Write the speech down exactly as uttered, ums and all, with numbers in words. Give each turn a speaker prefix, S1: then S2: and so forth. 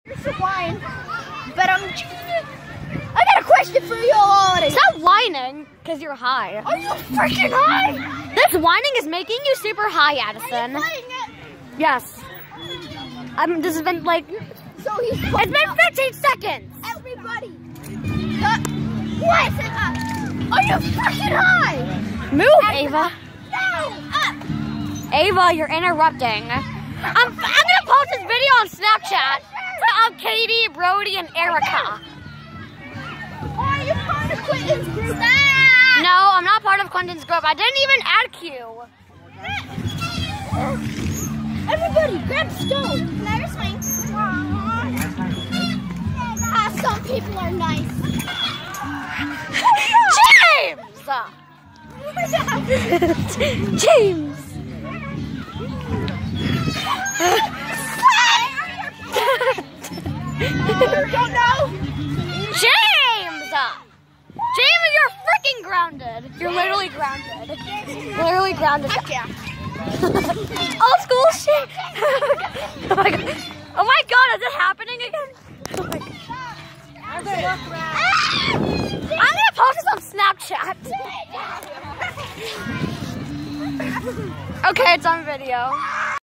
S1: Here's some wine, but I'm. I got a question for you all.
S2: Stop whining, cause you're high.
S1: Are you freaking high?
S2: This whining is making you super high, Addison.
S1: Are you playing it?
S2: Yes. I'm. This has been like.
S1: So he's.
S2: It's been fifteen seconds.
S1: Everybody. Uh, what? Are you freaking high?
S2: Move, Ava.
S1: No. Up.
S2: Ava, you're interrupting. I'm. I'm gonna post this video on Snapchat to um, Katie, Brody, and Erica.
S1: Are you part of Quentin's group?
S2: No, I'm not part of Quentin's group. I didn't even add Q.
S1: Everybody, grab stone. Can I have a swing? Ah, some people are nice.
S2: James! James!
S1: Don't know.
S2: James! James, you're freaking grounded. You're literally grounded. Literally grounded.
S1: Heck yeah.
S2: Old school shit. Oh my god. Oh my god, is it happening again? Oh my god. I'm gonna post this on Snapchat. Okay, it's on video.